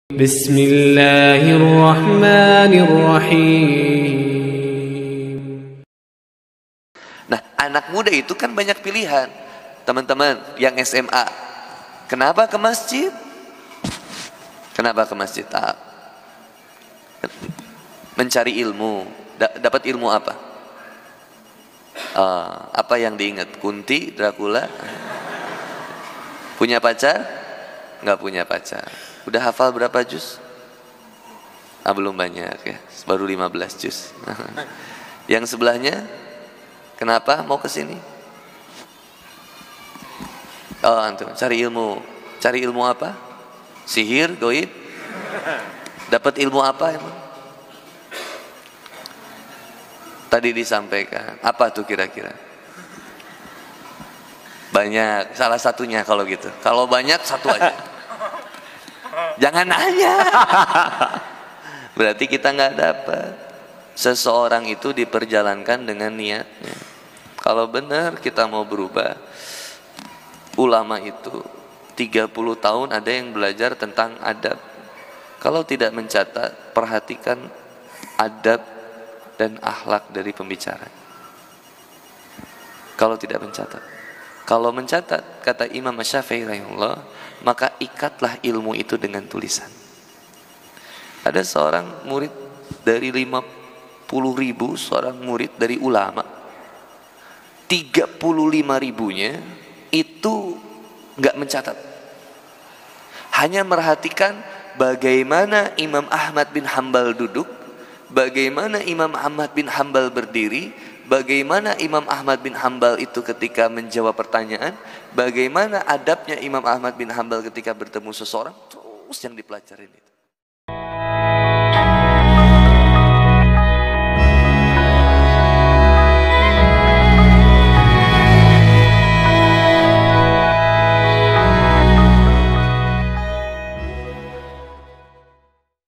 Bismillahirrahmanirrahim. Nah, anak muda itu kan banyak pilihan. Teman-teman yang SMA, kenapa ke masjid? Kenapa ke masjid? Mencari ilmu. Dapat ilmu apa? Apa yang diingat? Kunti, Dracula? Punya pacar? Nggak punya pacar. Udah hafal berapa juz? Belum banyak ya, baru 15 juz. Yang sebelahnya, kenapa mau ke sini? Antum cari ilmu. Cari ilmu apa? Sihir, goib? Dapat ilmu apa emang? Tadi disampaikan. Apa tuh kira-kira? Banyak. Salah satunya kalau gitu. Kalau banyak satu aja. Jangan nanya. Berarti kita nggak dapat. Seseorang itu diperjalankan dengan niatnya. Kalau benar kita mau berubah, ulama itu 30 tahun ada yang belajar tentang adab. Kalau tidak mencatat, perhatikan adab dan akhlak dari pembicara. Kalau tidak mencatat, kalau mencatat, kata Imam Syafi'i rahimahullah, maka ikatlah ilmu itu dengan tulisan. Ada seorang murid dari 50.000, seorang murid dari ulama, 35.000-nya itu nggak mencatat, hanya merhatikan bagaimana Imam Ahmad bin Hambal duduk, bagaimana Imam Ahmad bin Hambal berdiri, bagaimana Imam Ahmad bin Hambal itu ketika menjawab pertanyaan, bagaimana adabnya Imam Ahmad bin Hambal ketika bertemu seseorang, terus yang dipelajarin itu.